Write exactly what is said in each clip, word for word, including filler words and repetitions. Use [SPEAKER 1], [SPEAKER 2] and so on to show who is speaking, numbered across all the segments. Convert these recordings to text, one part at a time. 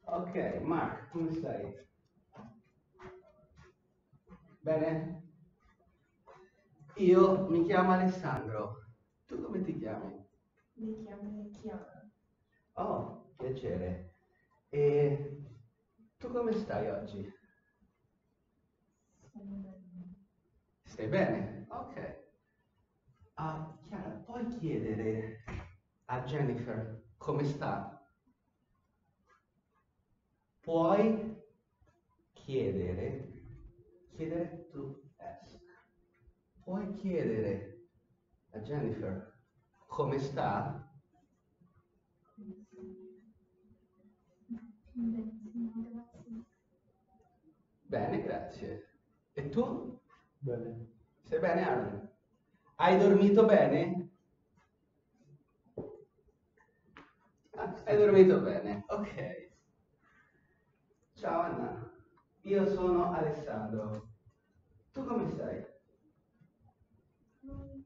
[SPEAKER 1] Ok, Mark, come stai? Bene? Io mi chiamo Alessandro. Tu come ti chiami?
[SPEAKER 2] Mi chiamo Chiara.
[SPEAKER 1] Oh, piacere. E tu come stai oggi?
[SPEAKER 2] Sono bene.
[SPEAKER 1] Stai bene? Ok. Ah, Chiara, puoi chiedere a Jennifer come sta? Puoi chiedere, chiedere to ask. Puoi chiedere a Jennifer come sta?
[SPEAKER 2] Benissimo, grazie.
[SPEAKER 1] Bene, grazie. E tu?
[SPEAKER 3] Bene.
[SPEAKER 1] Stai bene, Aaron? Hai dormito bene? Ah, hai dormito bene, ok. Ciao Anna, io sono Alessandro. Tu come stai?
[SPEAKER 2] Mm,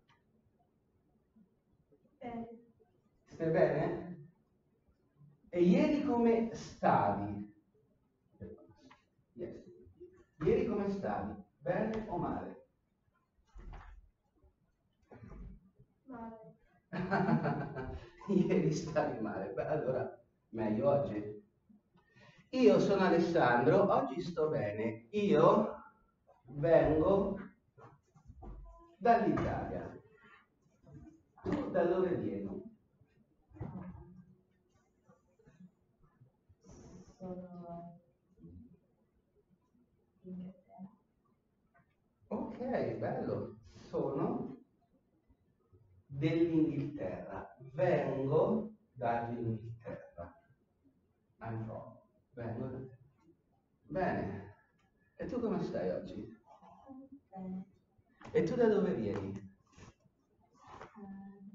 [SPEAKER 2] Bene.
[SPEAKER 1] Stai bene? E ieri come stavi? Yes. Ieri come stavi? Bene o male?
[SPEAKER 2] Male.
[SPEAKER 1] Ieri stavi male. Beh, allora, meglio oggi. Io sono Alessandro, oggi sto bene. Io vengo dall'Italia. Tu da dove vieni?
[SPEAKER 2] Sono in Inghilterra.
[SPEAKER 1] Ok, bello. Sono dell'Inghilterra. Vengo dall'Inghilterra. I'm from. Vengo da te. Bene. E tu come stai oggi?
[SPEAKER 2] Bene.
[SPEAKER 1] E tu da dove vieni?
[SPEAKER 2] Ehm,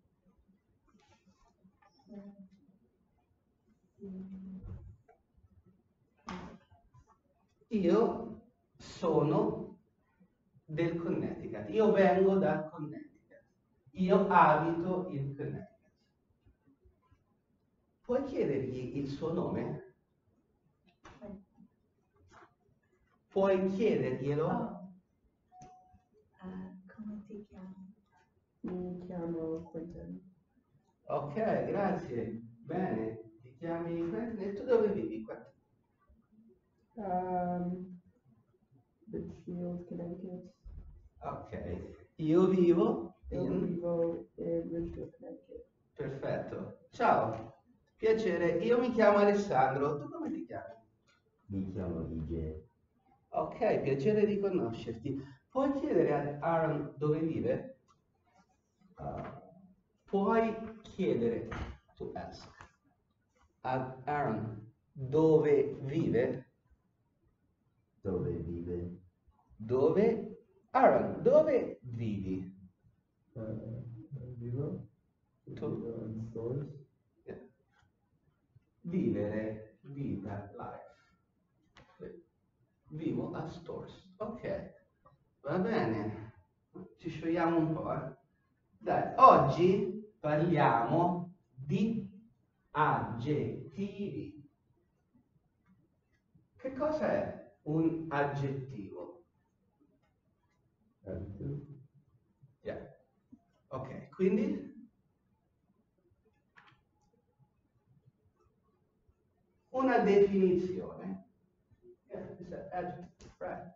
[SPEAKER 2] sono in-
[SPEAKER 1] Io sono del Connecticut. Io vengo dal Connecticut. Io abito in Connecticut. Puoi chiedergli il suo nome? Puoi chiederglielo?
[SPEAKER 2] Oh, eh, come ti chiami?
[SPEAKER 3] Mi chiamo Quentin.
[SPEAKER 1] Ok, grazie. Bene. Ti chiami Quentin? E tu dove vivi qua?
[SPEAKER 3] Um, Litchfield, Connecticut.
[SPEAKER 1] Ok. Io vivo
[SPEAKER 3] Io
[SPEAKER 1] in...
[SPEAKER 3] vivo in Richfield, Connecticut.
[SPEAKER 1] Perfetto. Ciao. Piacere. Io mi chiamo Alessandro. Tu come ti chiami?
[SPEAKER 4] Mi chiamo I J.
[SPEAKER 1] Ok, piacere di conoscerti. Puoi chiedere a Aaron dove vive? Uh, puoi chiedere to ask ad Aaron dove vive?
[SPEAKER 4] Dove vive?
[SPEAKER 1] Dove? Aaron, dove vivi?
[SPEAKER 3] Uh, vivo.
[SPEAKER 1] Tu?
[SPEAKER 3] Vivo in stores.
[SPEAKER 1] Yeah. Vivere, vita, life. Vivo a Stores. Ok, va bene. Ci sciogliamo un po', eh. Dai, oggi parliamo di aggettivi. Che cosa è un aggettivo?
[SPEAKER 3] Adjective.
[SPEAKER 1] Yeah. Ok, quindi una definizione. Yeah, it's an adjective, right?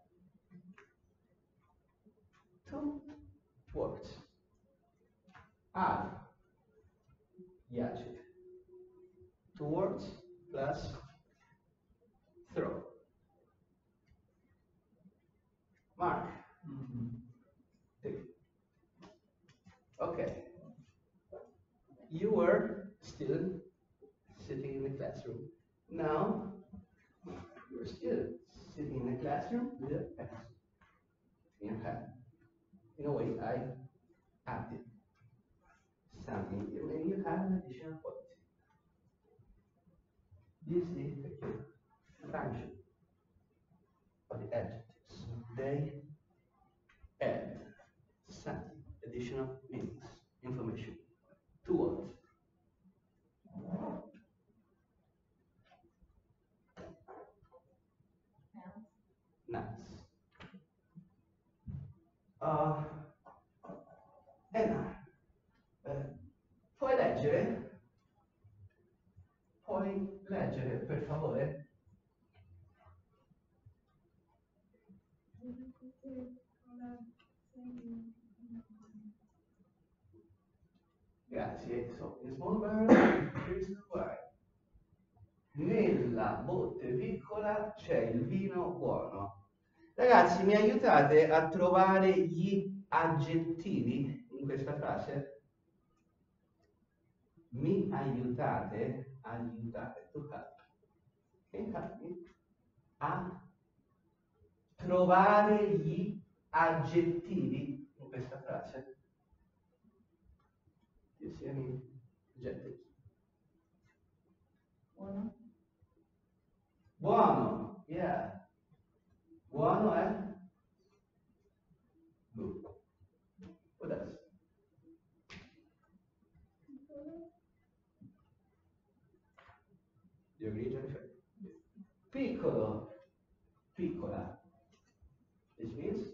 [SPEAKER 1] Two words. Add the adjective. Two words plus throw. Mark. Take it. Okay. You were still sitting in the classroom. Now you're still sitting in the classroom with a pencil in your hand. In a way, I added something and you have an additional quality. This is the function of the adjectives. They add something, additional meanings, information to what? Puoi leggere, per favore? Grazie. So, in small barrel, here's the wine. Nella botte piccola c'è il vino buono. Ragazzi, mi aiutate a trovare gli aggettivi in questa frase? Mi aiutate, aiutate, tu a trovare gli aggettivi in questa frase? Che siano aggettivi.
[SPEAKER 2] Buono.
[SPEAKER 1] Buono, yeah. Buono è? Good. What else? You agree, Jennifer? Piccolo, piccola. This means?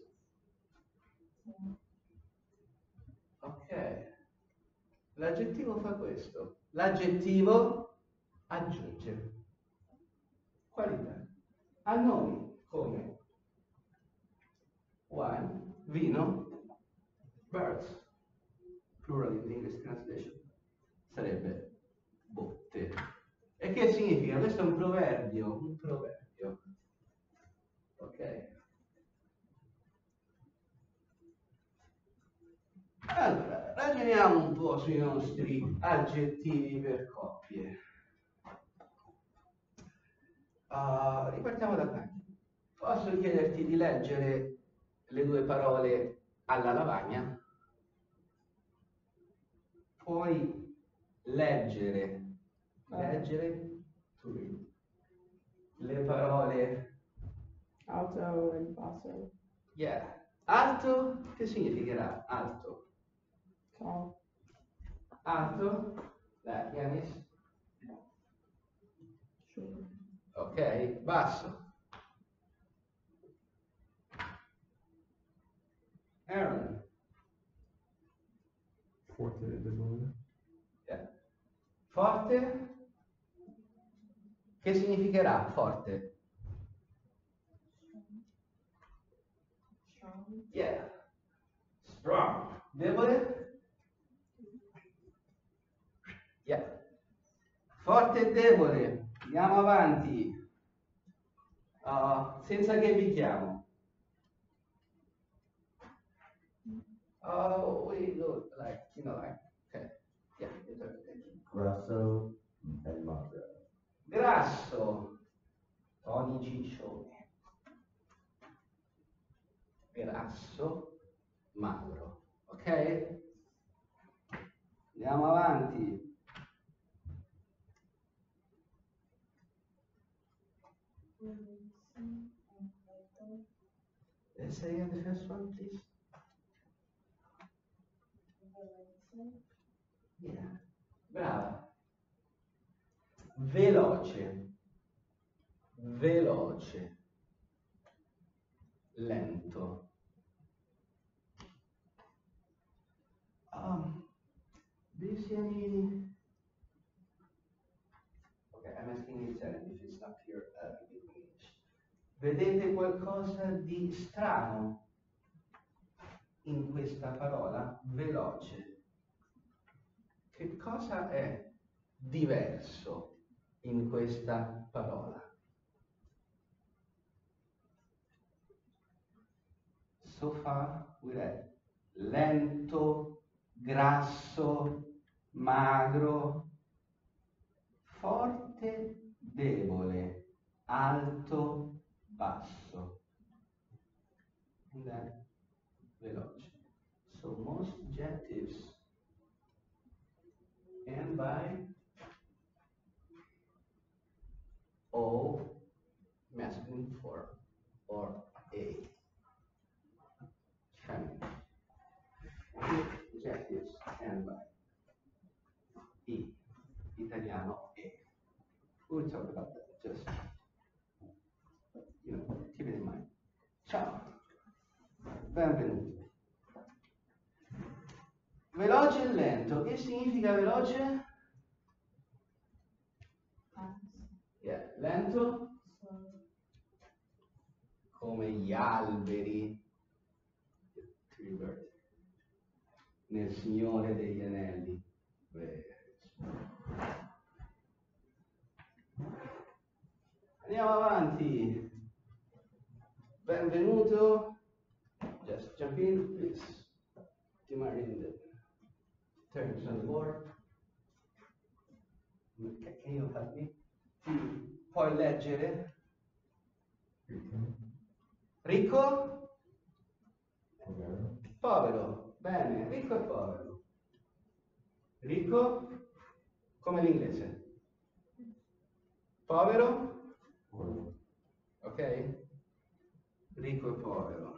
[SPEAKER 1] Ok. L'aggettivo fa questo. L'aggettivo aggiunge qualità. A noi come wine, vino, birds, plural in English translation, sarebbe botte. E che significa? Questo è un proverbio, un proverbio. Ok? Allora, ragioniamo un po' sui nostri aggettivi per coppie. Uh, ripartiamo da qua. Posso chiederti di leggere le due parole alla lavagna? Puoi leggere, leggere, to read, le parole
[SPEAKER 3] Alto and basso.
[SPEAKER 1] yeah. Alto, che significherà alto?
[SPEAKER 3] Tall.
[SPEAKER 1] Alto, that Yanis.
[SPEAKER 3] Short.
[SPEAKER 1] Ok, basso. Aaron.
[SPEAKER 3] Forte e debole.
[SPEAKER 1] Yeah. Forte, che significherà forte?
[SPEAKER 2] Strong.
[SPEAKER 1] Yeah. Strong. Debole? Yeah. Forte e debole. Andiamo avanti. Uh, senza che vi chiamo. Oh, we go like, you know, like, okay. Yeah, it's okay.
[SPEAKER 4] Grasso and magro.
[SPEAKER 1] Grasso. Tony Ciccione. Grasso, magro. Ok? Andiamo avanti. Uh, say again the first one, please. Yeah. Brava. Veloce. Veloce. Lento. Um, do you see any? Okay, I'm asking you if it's not clear uh, in English. Vedete qualcosa di strano in questa parola? Veloce. Che cosa è diverso in questa parola? So far we read lento, grasso, magro, forte, debole, alto, basso. And then veloce. So most adjectives end by O, masculine form, or A, feminine. Adjectives end by E, italiano E. We'll talk about that, just, you know, keep it in mind. Ciao, benvenuti. Veloce e lento, che significa veloce?
[SPEAKER 2] Fast.
[SPEAKER 1] Yeah. Lento?
[SPEAKER 2] Slow.
[SPEAKER 1] Come gli alberi. Tree bird. Nel Signore degli Anelli. Beh. Andiamo avanti. Benvenuto. Just jump in, please. You are in the terms on the board. Can you help me? Puoi leggere? Ricco?
[SPEAKER 4] Povero.
[SPEAKER 1] Povero. Bene, ricco e povero. Ricco come l'inglese. Povero?
[SPEAKER 4] Povero.
[SPEAKER 1] Ok? Ricco e povero.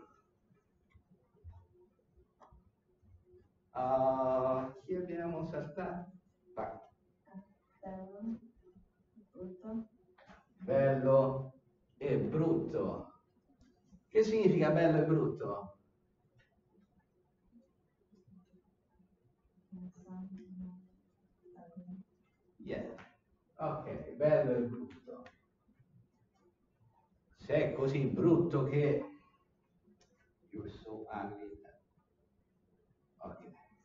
[SPEAKER 1] Uh, chi abbiamo saltato? Vai.
[SPEAKER 2] Bello. Brutto.
[SPEAKER 1] Bello e brutto. Che significa bello e brutto? Yeah. Ok, bello e brutto. Se è così brutto che you're so ugly. Ok.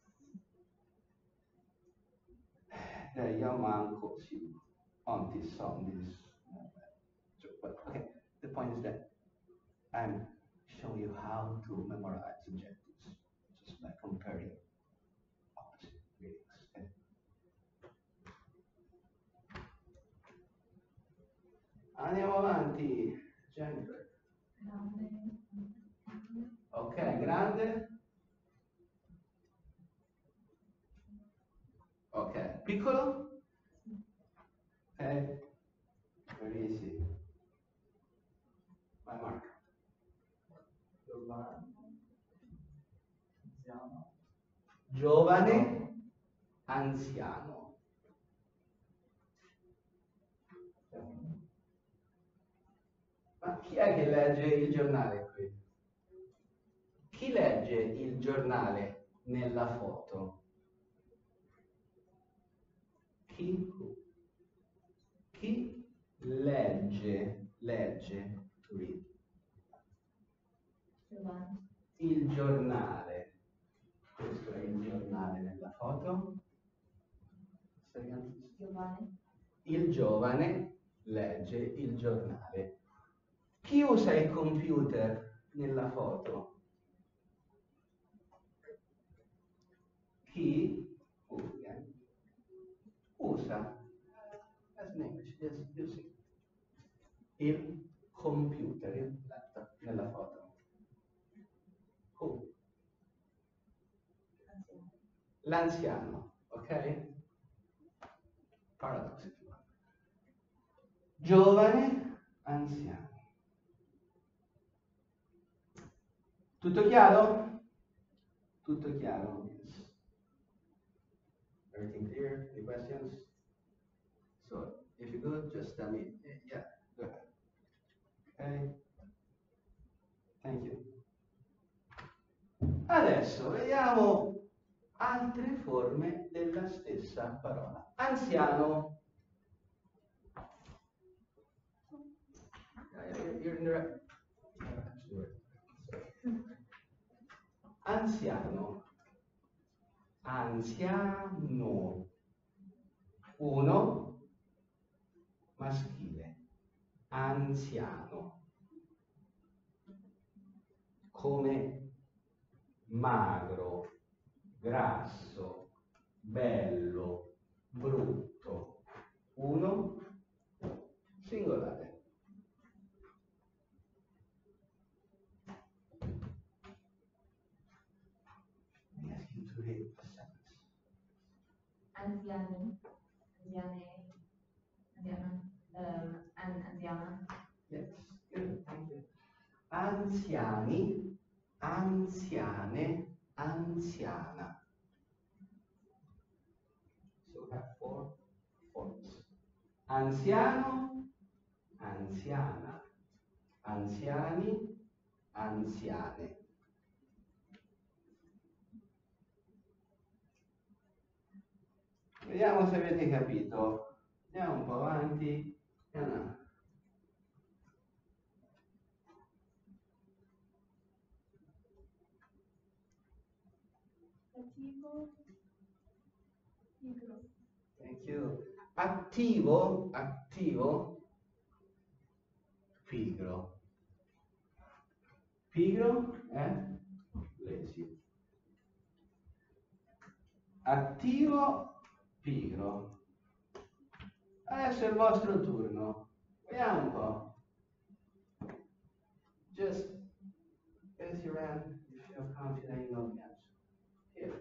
[SPEAKER 1] Eh, io manco si on this on this. But okay, the point is that I'm showing you how to memorize adjectives just by comparing opposite meanings. Okay? Andiamo avanti. Jennifer.
[SPEAKER 2] Grande.
[SPEAKER 1] Ok, grande. Ok, piccolo? Ok, very easy. Vai Marco.
[SPEAKER 5] Giovane. Anziano.
[SPEAKER 1] Giovane, anziano. Ma chi è che legge il giornale qui? Chi legge il giornale nella foto? Chi? Chi legge, legge, to read,
[SPEAKER 2] Giovanni.
[SPEAKER 1] il giornale? Questo è il giornale nella foto.
[SPEAKER 2] Giovanni.
[SPEAKER 1] Il giovane legge il giornale. Chi usa il computer nella foto? Chi usa, usa as in English, yes, using il computer, il laptop nella foto. Who? L'anziano, ok? Paradox, if you want. Giovane, anziano. Tutto chiaro? Tutto chiaro? Yes. Everything clear? Any questions? So, if you're good, just tell me, eh, yeah, go ahead. Okay? Thank you. Adesso vediamo altre forme della stessa parola. Anziano. You're in the right. Anziano. Anziano. Uno, maschile. Anziano. Come magro, grasso, bello, brutto. Uno, singolare. Mi ha scritto lì.
[SPEAKER 2] Anziani. Anziane. Anziana. Um, an, anziana.
[SPEAKER 1] Yes, good, thank you. Anziani, anziane, anziana. So we have four forms. Anziano, anziana, anziani, anziane. Vediamo se avete capito. Andiamo un po' avanti. Anna.
[SPEAKER 2] Attivo, pigro.
[SPEAKER 1] Thank you. Attivo, attivo, pigro. Pigro è lazy. Attivo, pigro. Adesso è il vostro turno. Vediamo un po'. Just raise your hand if you feel confident you know the answer. Here.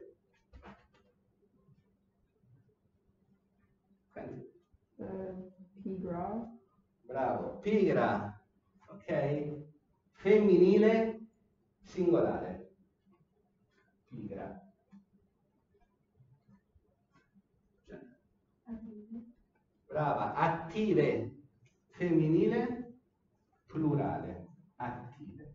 [SPEAKER 1] Quindi.
[SPEAKER 3] Uh, pigra.
[SPEAKER 1] Bravo. Pigra. Ok? Femminile, singolare. Pigra. Brava. Attive. Femminile, plurale. Attive.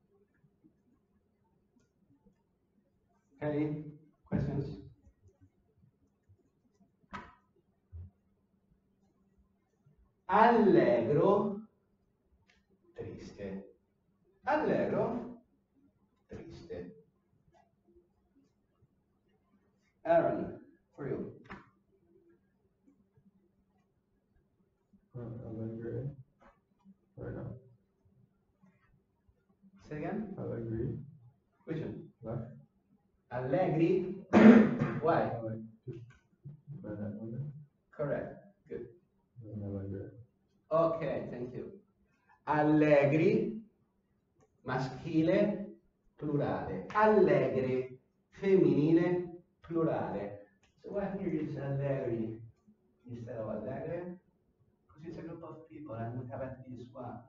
[SPEAKER 1] Ok? Questions? Allegro, triste. Allegro, triste. Aaron, for you.
[SPEAKER 4] Uh, Allegri. Right now.
[SPEAKER 1] Say again?
[SPEAKER 4] Allegri.
[SPEAKER 1] Which one?
[SPEAKER 4] Left.
[SPEAKER 1] Allegri. Why?
[SPEAKER 4] I like just by that one.
[SPEAKER 1] Correct. Good.
[SPEAKER 4] And Allegri.
[SPEAKER 1] Ok, thank you. Allegri, maschile, plurale. Allegri, femminile, plurale. So why here is allegri instead of allegre? Because it's a group of people and we have at least one.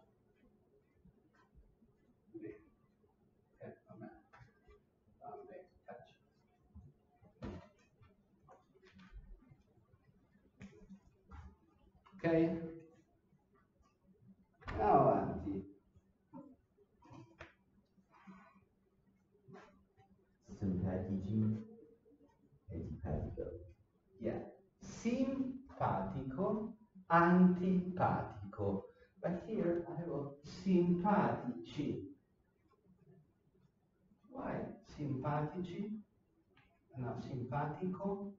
[SPEAKER 1] Okay, vabbè. Vabbè, touch. Ok? Andiamo avanti.
[SPEAKER 5] Simpatici, antipatico.
[SPEAKER 1] Yeah. Simpatico, antipatico. But here I have simpatici. Why simpatici? No, simpatico.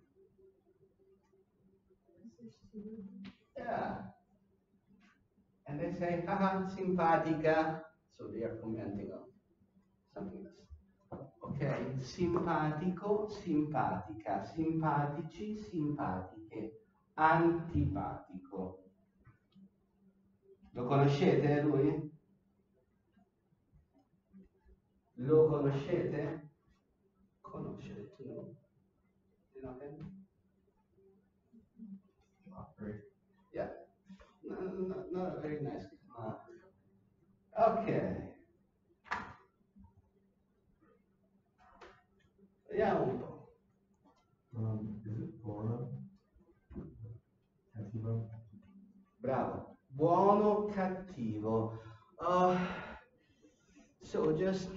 [SPEAKER 1] Yeah. And they say, haha, simpatica. So they are commenting on something else. Ok, simpatico, simpatica, simpatici, simpatiche, antipatico. Lo conoscete lui? Lo conoscete? Conoscete, to know. You know him? Yeah. No, no, not a very nice. Uh, ok. Vediamo un po'.
[SPEAKER 4] Um, is it buono? Cattivo?
[SPEAKER 1] Bravo. Buono, cattivo. Uh, so just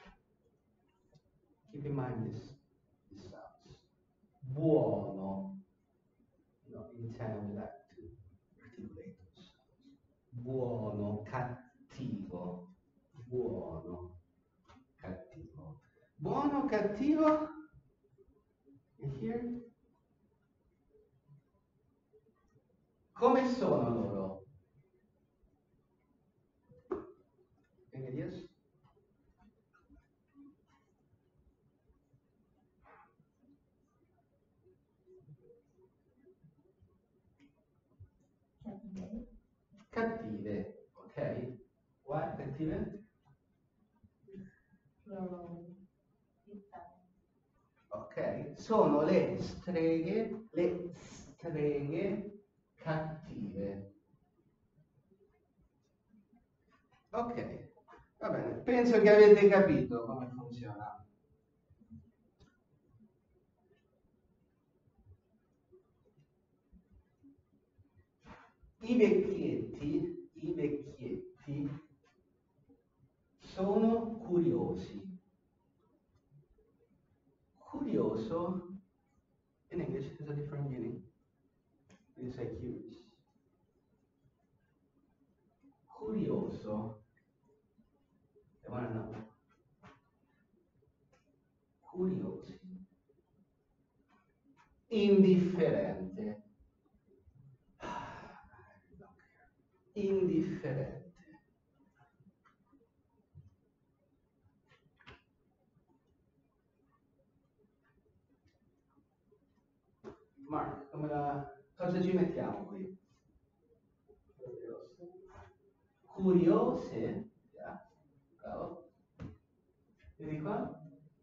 [SPEAKER 1] keep in mind this, this sounds. Buono. No, in Italian we like to articulate those sounds. Buono, cattivo. Buono, cattivo. Buono, cattivo. And here. Come sono loro? Any ideas?
[SPEAKER 2] Cattive.
[SPEAKER 1] Cattive, ok? Why cattive?
[SPEAKER 2] Loro.
[SPEAKER 1] Ok, sono le streghe, le streghe cattive. Ok, va bene, penso che avete capito come funziona. I vecchietti, i vecchietti sono curiosi. Curioso, in English, has a different meaning. You say curious. curioso. They want to know. Curiosi. Indifferente. Indifferente. Mark, come la... cosa ci mettiamo qui? Curiose. Yeah. Bravo. Vedi qua?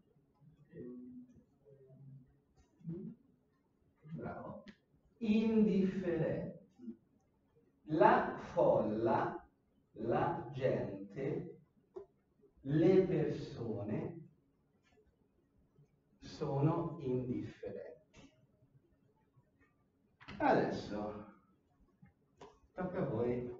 [SPEAKER 1] Bravo. Indifferenti. La folla, la gente, le persone sono indifferenti. Adesso tocca a voi.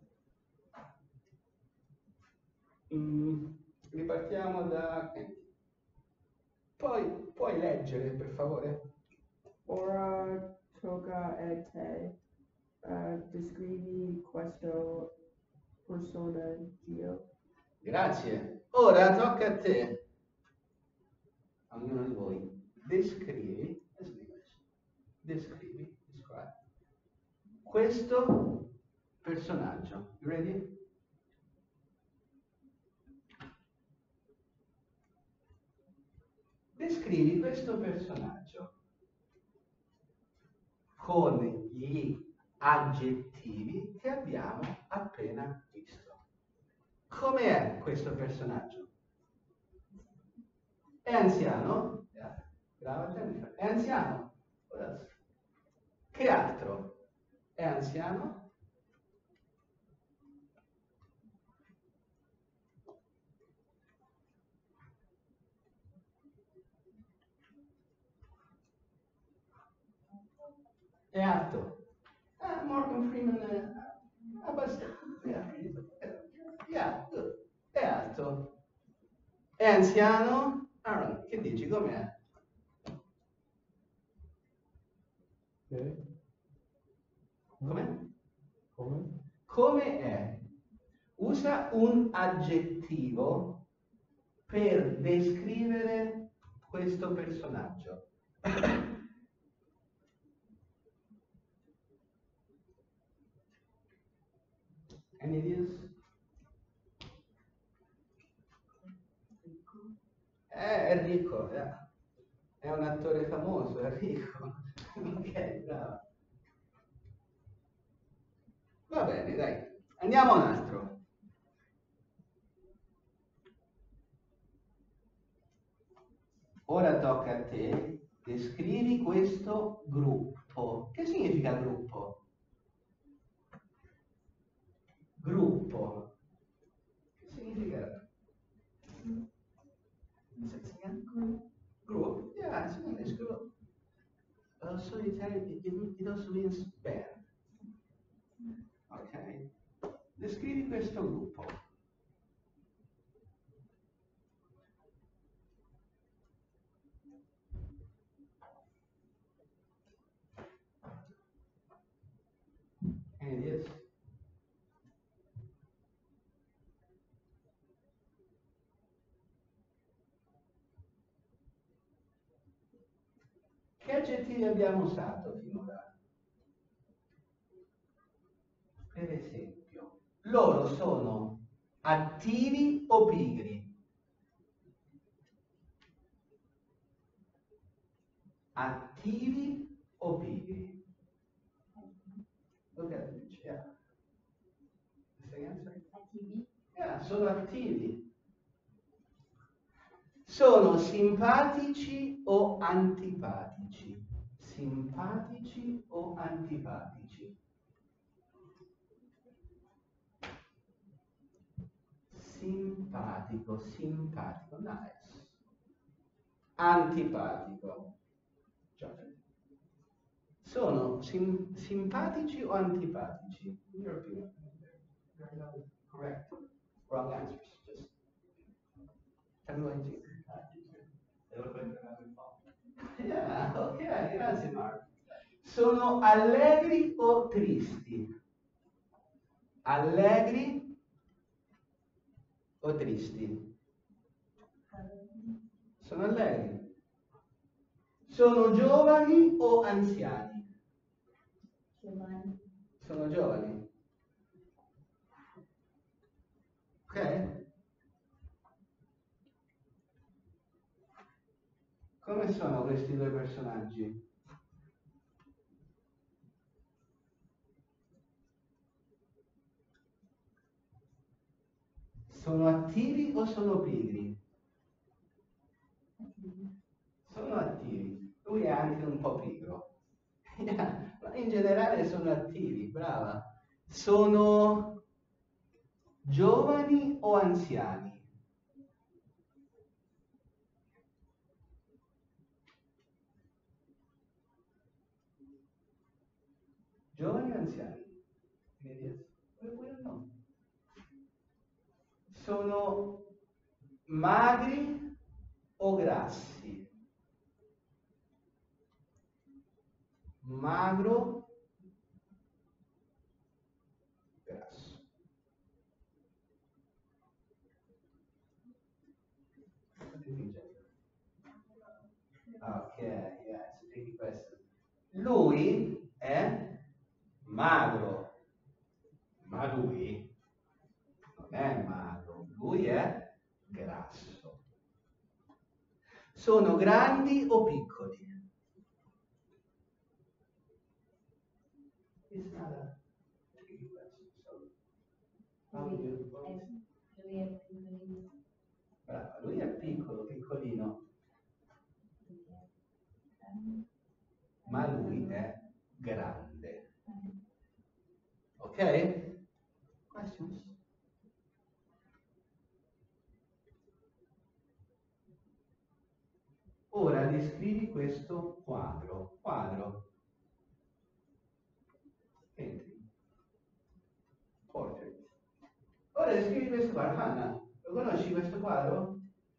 [SPEAKER 1] Mm, ripartiamo da... Poi puoi leggere, per favore?
[SPEAKER 3] Ora tocca a te. Uh, descrivi questo personaggio.
[SPEAKER 1] Grazie. Ora tocca a te. Ognuno di voi. Descrivi. Descrivi. Describe. Questo personaggio. You ready? Descrivi questo personaggio con gli aggettivi che abbiamo appena visto. Com'è questo personaggio? È anziano? Yeah. Brava Jennifer. È anziano? What else? Che altro? È anziano? È alto. Ah, Morgan Freeman è abbastanza. Yeah. Yeah, good. È alto. È anziano? Aaron, che dici? Com'è?
[SPEAKER 4] Ok.
[SPEAKER 1] Come?
[SPEAKER 4] Come?
[SPEAKER 1] Come è? Usa un aggettivo per descrivere questo personaggio. Any ideas? Eh, è ricco, eh. È un attore famoso, è ricco. Ok, bravo. Va bene, dai. Andiamo a un altro. Ora tocca a te. Descrivi questo gruppo. Che significa gruppo? Gruppo. Che significa? Group. Yeah, it's English group. Also, it, it, it also means band. Ok. Descrivi questo gruppo. Any ideas? Che aggettivi abbiamo usato finora? Per esempio, loro sono attivi o pigri? Attivi o pigri? Look at the picture, yeah. The same answer?
[SPEAKER 2] Attivi.
[SPEAKER 1] Yeah, sono attivi. Sono simpatici o antipatici? Simpatici o antipatici? Simpatico, simpatico, nice. Antipatico. Sono sim simpatici o antipatici? In your opinion? Correct. Wrong answers. Just tell me what you think. Yeah, ok, grazie Mark. Sono allegri o tristi? Allegri o tristi? Sono allegri. Sono giovani o anziani?
[SPEAKER 2] Giovanni.
[SPEAKER 1] Sono giovani. Ok? Come sono questi due personaggi? Sono attivi o sono pigri? Sono attivi. Lui è anche un po' pigro. Ma in generale sono attivi, brava. Sono giovani o anziani? Giovani o anziani? No. Sono magri o grassi? Magro, grasso. Ok, yeah, it's a tricky question. Lui è magro, ma lui non è magro, lui è grasso. Sono grandi o piccoli? It's not a tricky question. So, how do you
[SPEAKER 2] Lui è piccolino.
[SPEAKER 1] Brava, lui è piccolo, piccolino, ma lui è grande. Ok? Questions? Ora descrivi questo quadro. Quadro. Entri. Portrait. Ora descrivi questo quadro. Hanna, lo conosci questo quadro?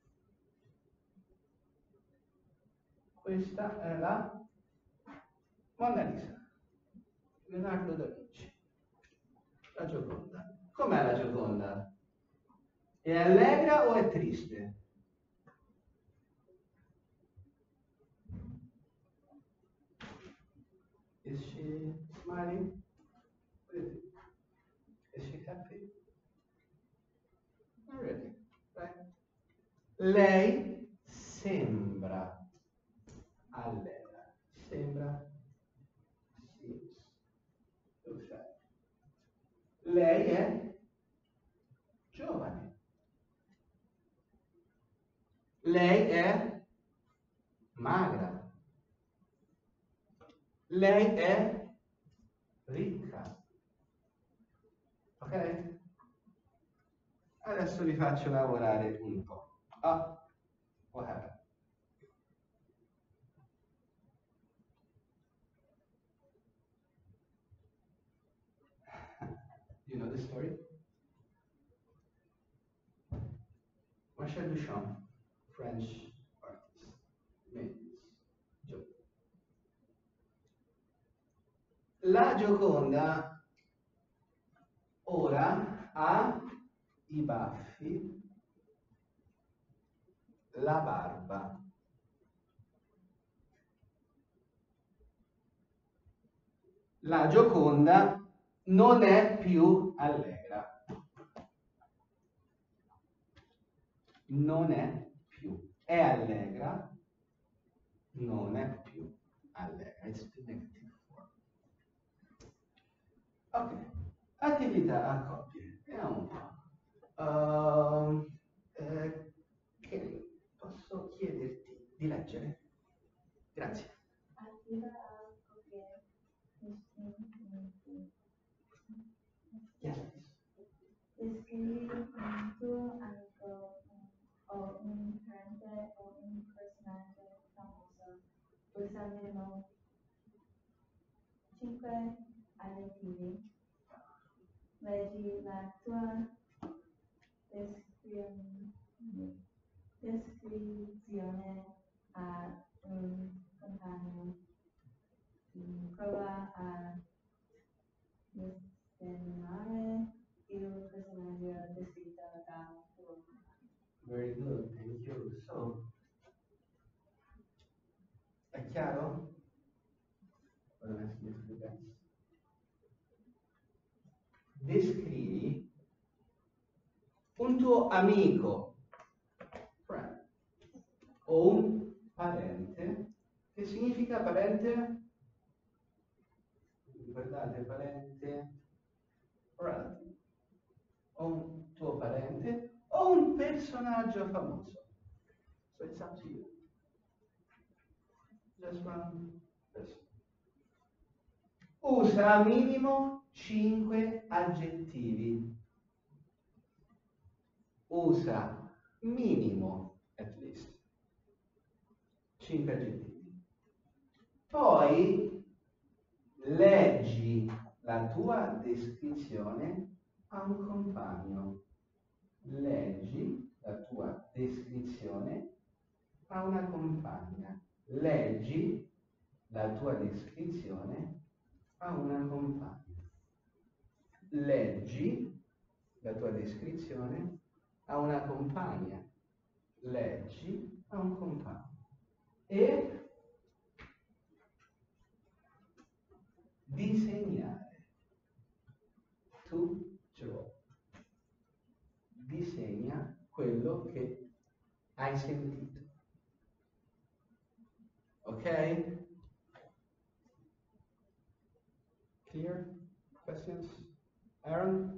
[SPEAKER 1] Questa è la Mona Lisa. Leonardo da Vinci. La Gioconda. Com'è la Gioconda? È allegra o è triste? Is she smiling? What is it? Is she happy? Not really, right? Lei sembra allegra. Sembra. Seems. Looks like. Lei è giovane. Lei è magra. Lei è ricca. Ok? Adesso vi faccio lavorare un po'. Ah, what happened? You know the story? Marcel Duchamp, French artist, made this joke. La Gioconda ora ha i baffi, la barba. La Gioconda non è più allegra. Non è più. È allegra, non è più allegra. It's the negative form. Ok. Attività a coppie. Vediamo un po'. Uh, eh, Kelly, posso chiederti di leggere? Grazie.
[SPEAKER 2] Attiva a copiare.
[SPEAKER 1] Yes, please.
[SPEAKER 2] Descrivi un tuo amico o un parente o un personaggio famoso usando cinque aggettivi. Leggi la tua descrizione descrizione a un compagno. Prova a descrivere il personaggio descritto da un tuo
[SPEAKER 1] Very good, thank you. So, è chiaro? What am I asking you guys? Descrivi un tuo amico, friend, o un parente. Che significa parente? Ricordate, parente, relative. O un tuo parente o un personaggio famoso. So it's up to you. Just one person. Usa minimo cinque aggettivi. Usa minimo, at least, cinque aggettivi. Poi leggi la tua descrizione a un compagno. Leggi la tua descrizione a una compagna. Leggi la tua descrizione a una compagna. Leggi la tua descrizione a una compagna. Leggi a un compagno. E disegnare. Tu draw. Disegna quello che hai sentito. Ok? Clear? Questions? Aaron?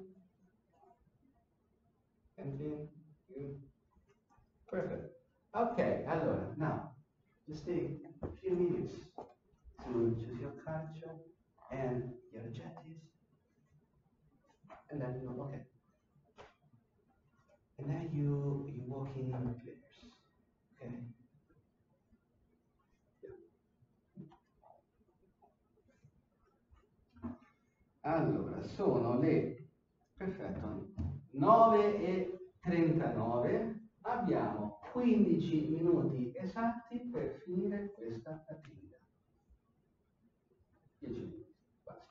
[SPEAKER 1] Anything? You? Perfect. Okay, allora, now, just take a few minutes to choose your culture and your adjectives. And then you okay. And then you you walk in pairs. Okay? Allora, sono le perfetto nove e trentanove. Abbiamo quindici minuti esatti per finire questa attività. dieci minuti, basta.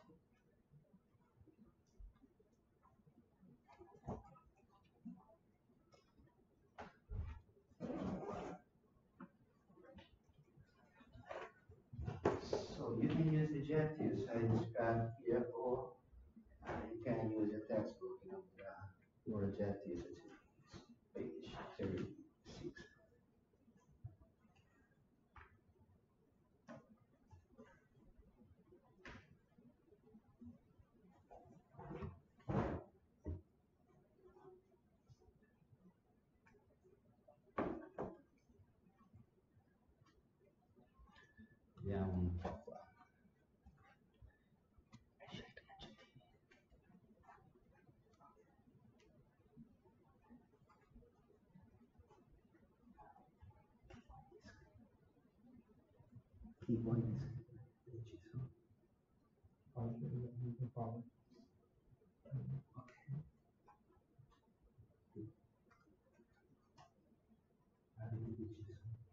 [SPEAKER 1] So you can use the adjectives I described here, or uh, you can use a textbook, you know, uh, more adjectives. It's page thirty-six. Vediamo un po' qua. Chi vuole scrivere? Ci sono. Ok. Avete deciso.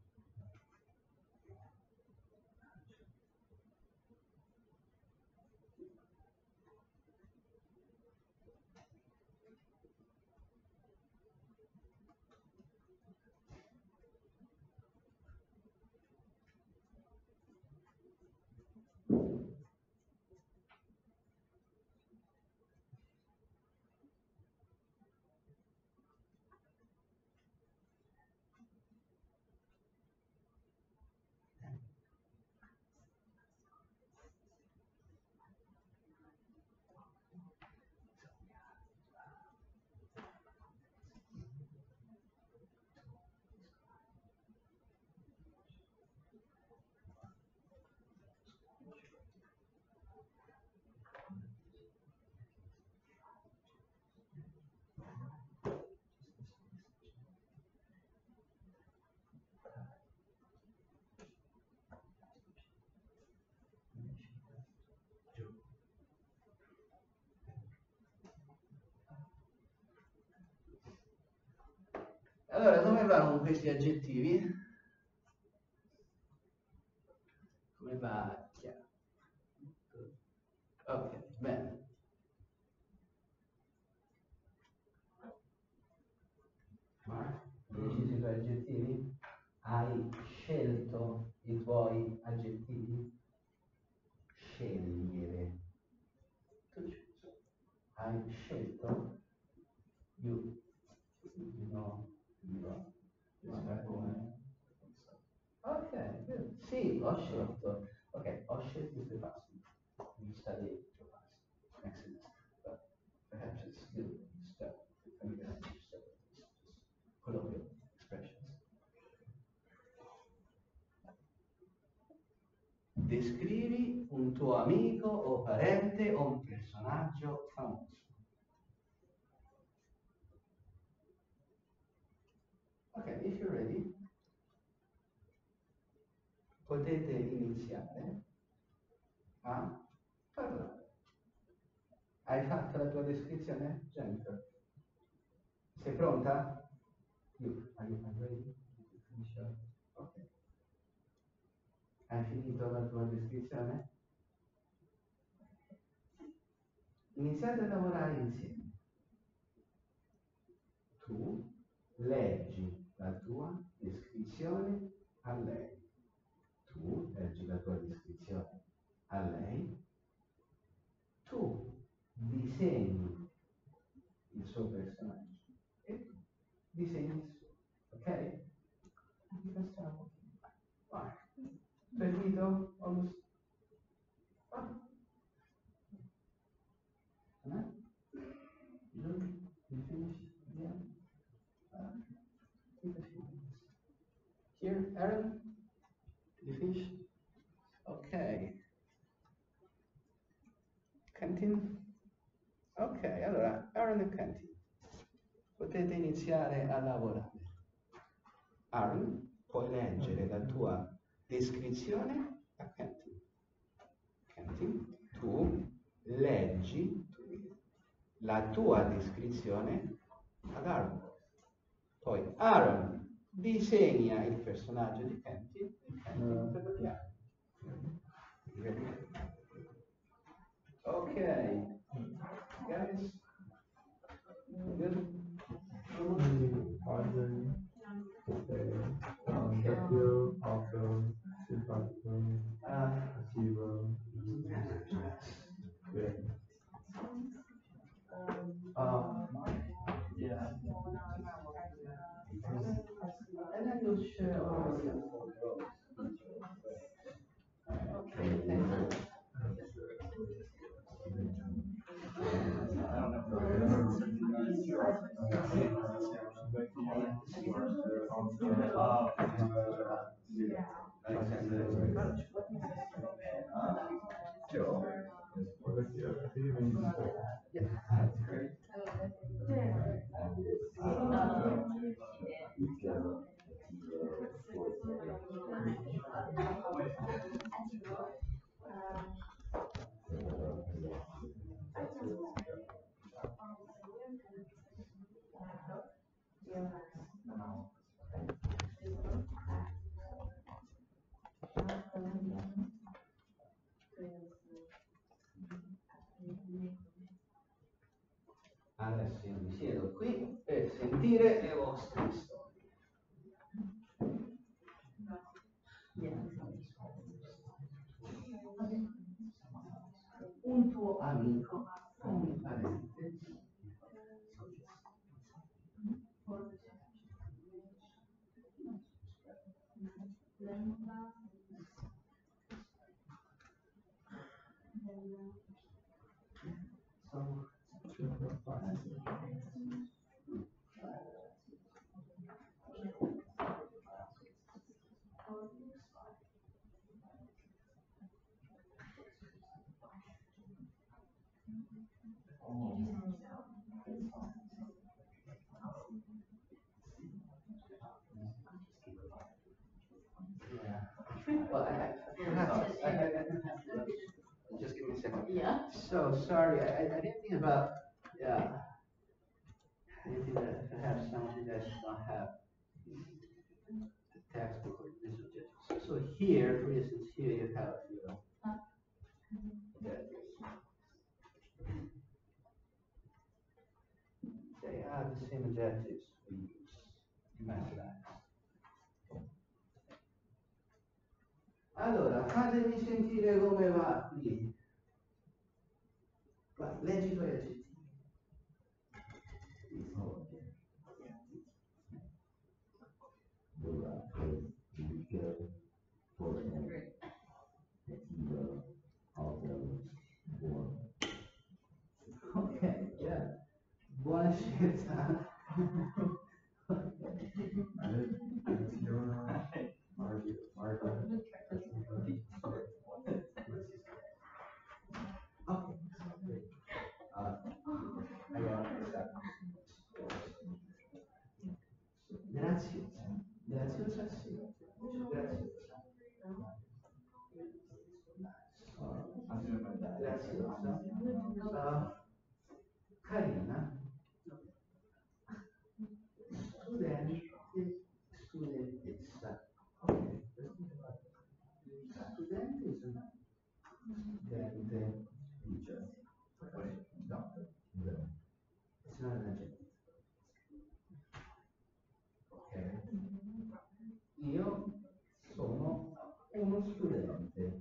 [SPEAKER 1] Allora, come va con questi aggettivi? Come va? Chiaro. Ok, bene. Mark, hai scelto, you, you know, you are, ok, good. Sì, ho scelto, ok, ho scelto il past. You study it for past next semester, but perhaps it's good to start familiarize yourself with just colloquial expressions. Descrivi un tuo amico o parente o un personaggio famoso. Ok, if you're ready, potete iniziare a parlare. Hai fatto la tua descrizione, Jennifer? Sei pronta? You, are you ready? Ok. Hai finito la tua descrizione? Iniziate a lavorare insieme. Tu leggi la tua descrizione a lei. Tu leggi la tua descrizione a lei. Tu disegni il suo personaggio e tu disegni il suo. Ok? Vai. Tu hai finito? Almost. Ah. Eh? You, you finish? Yeah. Uh, take a few minutes. Here, Aaron, you finish? Ok. Quentin? Ok, allora, Aaron e Quentin, potete iniziare a lavorare. Aaron, puoi leggere la tua descrizione a Quentin. Quentin, tu leggi la tua descrizione ad Aaron. Poi Aaron disegna il personaggio di Quentin e Quentin te lo chiama. Ok, guys, good?
[SPEAKER 4] Pardon, okay, um, Dapio, awesome, simpatico,
[SPEAKER 1] Uh,
[SPEAKER 4] achiever, good.
[SPEAKER 1] uh, yeah. And then you'll share all the info. Okay, thank you. Adesso io mi siedo qui per sentire le vostre storie. Un tuo amico o un parente. Well, I, I, perhaps, I, I, I, just give me a second. Yeah. So sorry, I, I didn't think about, yeah. I didn't think that perhaps some of you guys don't have the textbook or this objective. So, so here, for instance, here you have your objectives. They are the same objectives we use in mathematics. Allora, fatemi sentire come va qui. Vai, leggi i tuoi aggettivi. Buona scelta.
[SPEAKER 4] Fiona, Margaret, Margaret.
[SPEAKER 1] Okay. Uh, I got Graziosa. Graziosa sì. Graziosa. Graziosa. Uh, carina. Studente. Studentessa. Okay. Studente is a studente. Teacher. Doctor. It's not an adjective. Ok. Io sono uno studente.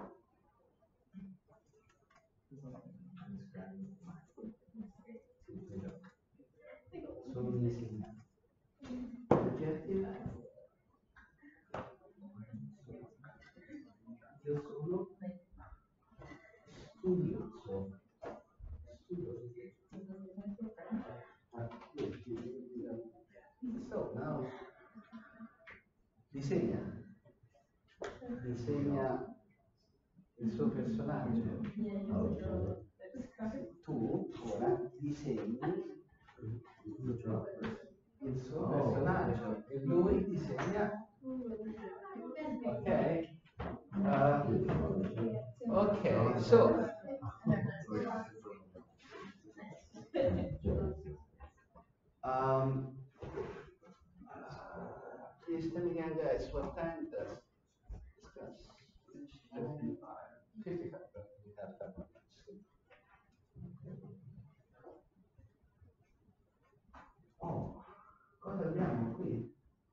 [SPEAKER 1] Sono un insegnante. Adjective. Io sono studioso. Studioso. So now disegna. Disegna il suo personaggio. Tu ora disegni il suo personaggio e lui disegna. Ok? Uh, ok, so um, please tell me again, guys, what time does fifty-five. We have that much. Oh, cosa abbiamo qui?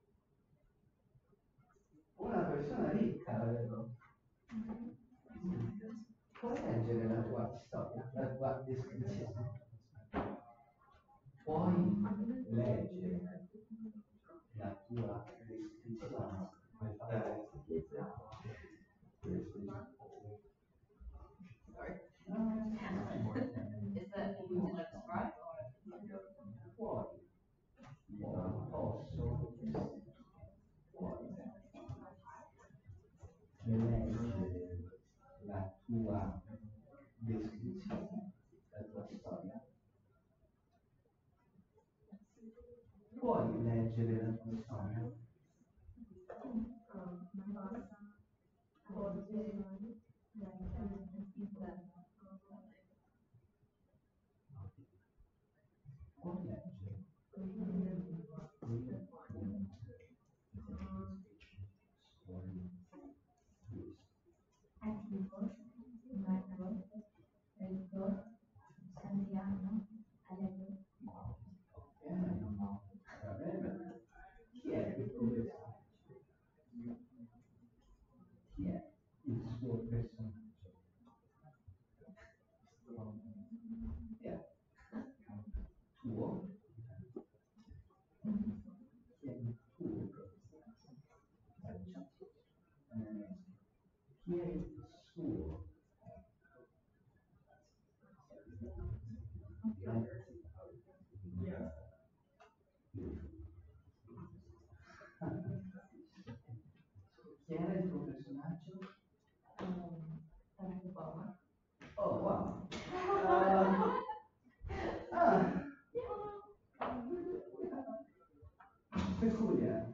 [SPEAKER 1] Una persona ricca, vero? Puoi leggere la tua storia, la tua descrizione? Puoi leggere la tua descrizione?
[SPEAKER 6] Is that easy to describe?
[SPEAKER 1] Puoi, posso, puoi leggere la tua descrizione, la tua storia? Puoi leggere la tua storia? Puoi leggere. Va bene. Chi è il professore? Chi è il suo personaggio? Chi è? Tuo? Chi è il tuo personaggio? Chi è il suo? Chi era il tuo personaggio? Oh, wow. Uh, ah. Peculiar.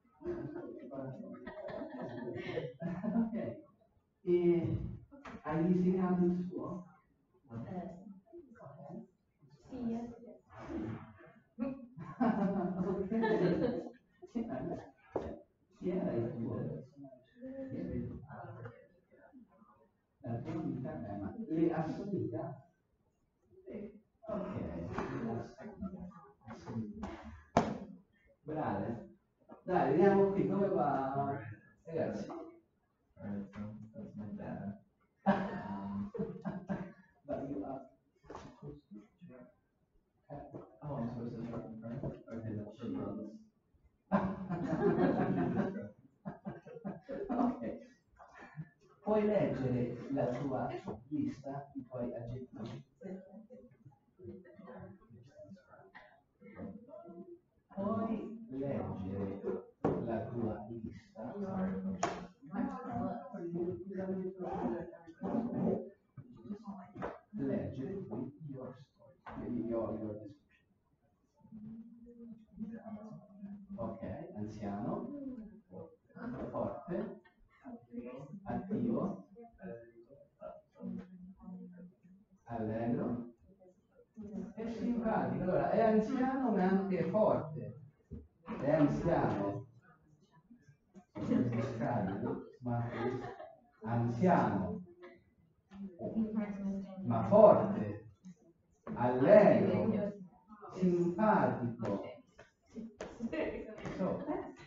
[SPEAKER 1] Ok. E hai disegnato il suo? Ok. Chi era il tuo? La tua amica, eh, ma le assomiglia? Ok, assomiglia. Brave. Dai, vediamo qui come va. Ragazzi.
[SPEAKER 4] Alright, so that's my dad.
[SPEAKER 1] But you are supposed to.
[SPEAKER 4] Oh, I'm supposed to start from front? Okay, that's
[SPEAKER 1] She
[SPEAKER 4] for
[SPEAKER 1] is.
[SPEAKER 4] both.
[SPEAKER 1] Ok. Puoi leggere la tua lista, i tuoi aggettivi? Your, your description. Ok, anziano, forte, attivo, allegro e simpatico. Allora, è anziano ma anche forte. È anziano, ma anziano, ma forte, allegro, simpatico. So.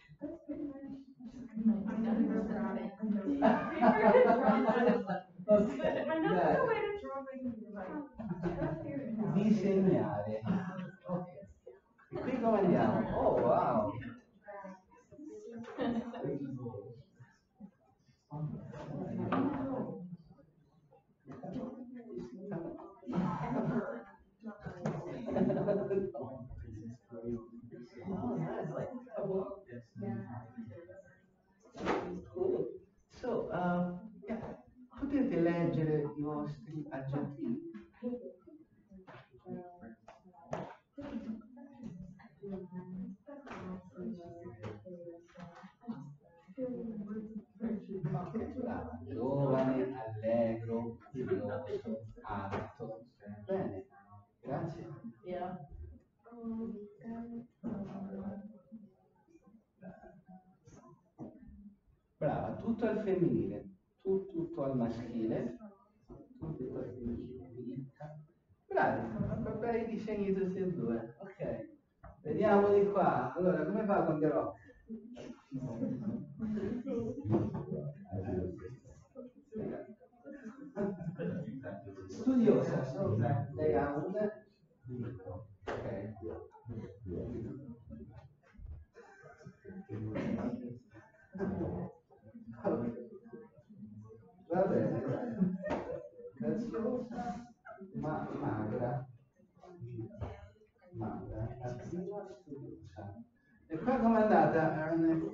[SPEAKER 1] Disegnare. Ok. E qui come andiamo? Oh wow! So, uh, yeah. Potete leggere i vostri aggettivi? Giovane, allegro, curioso, alto. Bene, grazie.
[SPEAKER 6] Yeah.
[SPEAKER 1] Brava, tutto al femminile, tu tutto al maschile, tu tutto al femminile. Bravi, bei disegni tutti e due. Ok, vediamo di qua. Allora, come va con The Rock? Studiosa, sopra, lei ha un... Ok. Va bene, graziosa, ma magra, magra, attiva, studiosa. E qua com'è andata?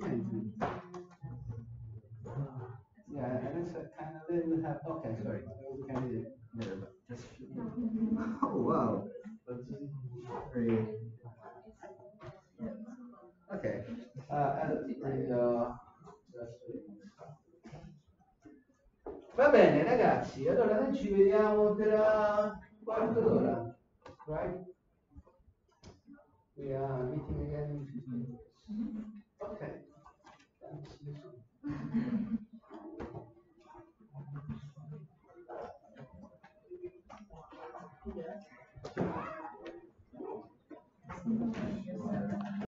[SPEAKER 1] Yeah, and it's a kind of little have, okay, sorry, we can do it later, but just, oh wow, that's very, okay, uh, and, uh, va bene ragazzi, allora noi ci vediamo tra un quarto d'ora, right? We are meeting again in fifteen minutes. Okay. Thanks.